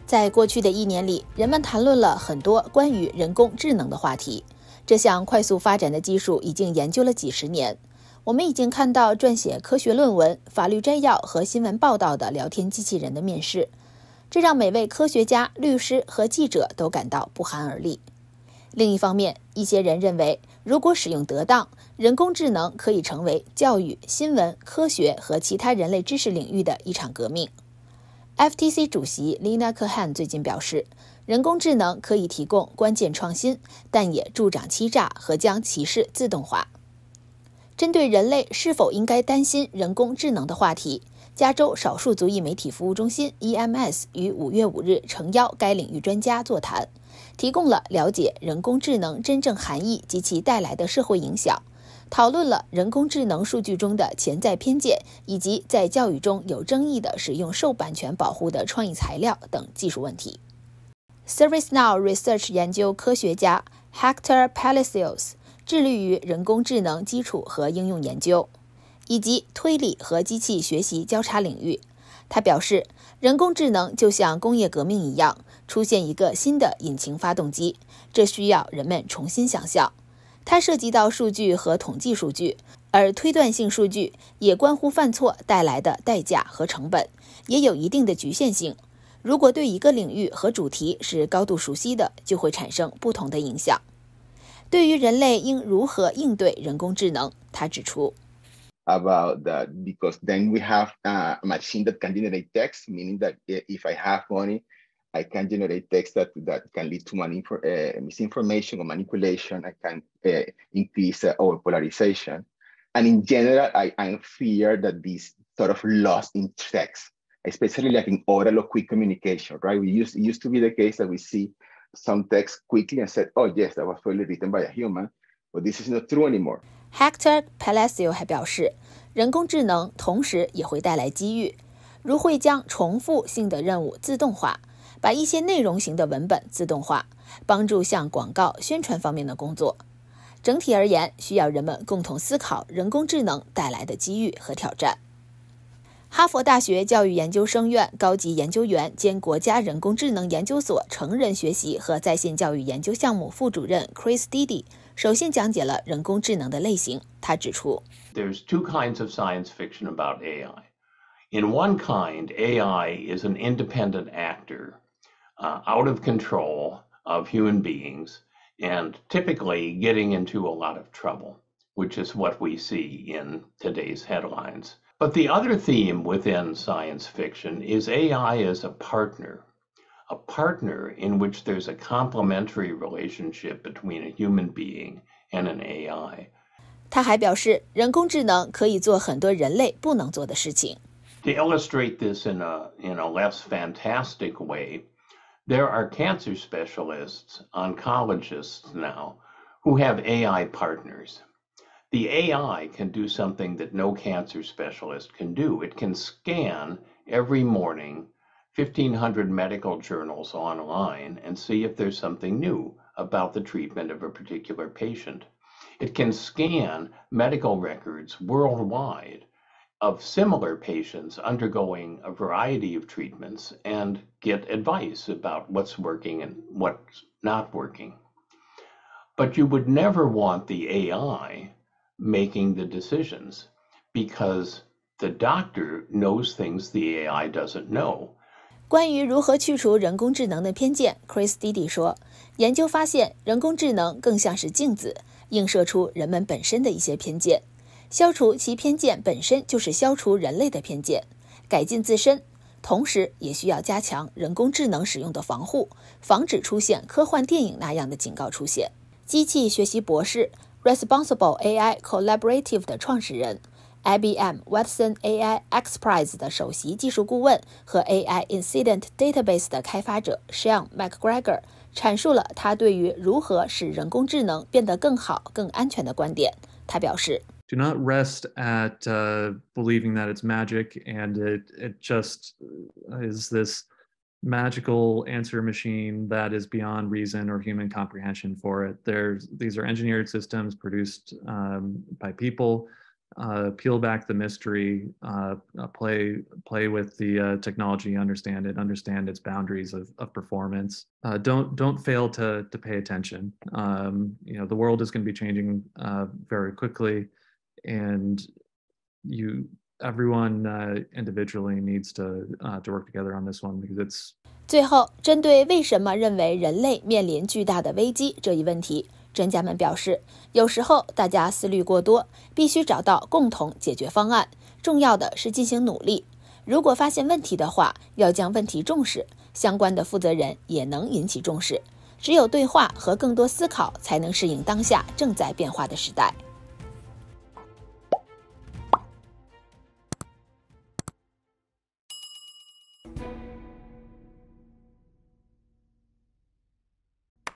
在过去的1年里，人们谈论了很多关于人工智能的话题。这项快速发展的技术已经研究了几十年。我们已经看到撰写科学论文、法律摘要和新闻报道的聊天机器人的面世，这让每位科学家、律师和记者都感到不寒而栗。另一方面，一些人认为，如果使用得当，人工智能可以成为教育、新闻、科学和其他人类知识领域的一场革命。FTC 主席 Lina Khan 最近表示，人工智能可以提供关键创新，但也助长欺诈和将歧视自动化。针对人类是否应该担心人工智能的话题，加州少数族裔媒体服务中心 EMS 于5月5日诚邀该领域专家座谈，提供了了解人工智能真正含义及其带来的社会影响，讨论了人工智能数据中的潜在偏见，以及在教育中有争议的使用受版权保护的创意材料等技术问题。ServiceNow Research 研究科学家 Hector Palacios 致力于人工智能基础和应用研究，以及推理和机器学习交叉领域。他表示，人工智能就像工业革命一样，出现一个新的引擎发动机，这需要人们重新想象。它涉及到数据和统计数据，而推断性数据也关乎犯错带来的代价和成本，也有一定的局限性。如果对一个领域和主题是高度熟悉的，就会产生不同的影响。对于人类应如何应对人工智能，他指出 about that because then we have a machine that can generate text, meaning that if I have money, I can generate text that can lead to misinformation or manipulation. I can increase our polarization. And in general, I fear that this sort of loss in text, especially like in oral or quick communication, right? It used to be the case that we see some text quickly and said, oh, yes, that was probably written by a human, but this is not true anymore. Hector Palacio 还表示，人工智能同时也会带来机遇，如会将重复性的任务自动化，把一些内容型的文本自动化，帮助像广告、宣传方面的工作。整体而言，需要人们共同思考人工智能带来的机遇和挑战。哈佛大学教育研究生院高级研究员兼国家人工智能研究所成人学习和在线教育研究项目副主任 Chris Didi 首先讲解了人工智能的类型。他指出 There's two kinds of science fiction about AI. In one kind, AI is an independent actor, out of control of human beings, and typically getting into a lot of trouble, which is what we see in today's headlines. But the other theme within science fiction is AI as a partner in which there's a complementary relationship between a human being and an AI. 他还表示，人工智能可以做很多人类不能做的事情。 To illustrate this in a less fantastic way, there are cancer specialists, oncologists now, who have AI partners. The AI can do something that no cancer specialist can do. It can scan every morning 1,500 medical journals online and see if there's something new about the treatment of a particular patient. It can scan medical records worldwide of similar patients undergoing a variety of treatments and get advice about what's working and what's not working. But you would never want the AI making the decisions because the doctor knows things the AI doesn't know. 关于如何去除人工智能的偏见 Chris Didi 说，研究发现人工智能更像是镜子，映射出人们本身的一些偏见，消除其偏见本身就是消除人类的偏见，改进自身，同时也需要加强人工智能使用的防护，防止出现科幻电影那样的警告出现。机器学习博士 Responsible AI Collaborative 的创始人 IBM Watson AI XPRIZE 的首席技术顾问和 AI Incident Database 的开发者 Sean McGregor 阐述了他对于如何使人工智能变得更好、更安全的观点。他表示 Do not rest at believing that it's magic and it just is this magical answer machine that is beyond reason or human comprehension for it. These are engineered systems produced by people peel back the mystery, play with the technology, understand its boundaries of performance. Don't fail to pay attention. The world is going to be changing very quickly, and everyone individually needs to work together on this one, because it's. 最后，针对为什么认为人类面临巨大的危机这一问题，专家们表示，有时候大家思虑过多，必须找到共同解决方案。重要的是进行努力。如果发现问题的话，要将问题重视，相关的负责人也能引起重视。只有对话和更多思考，才能适应当下正在变化的时代。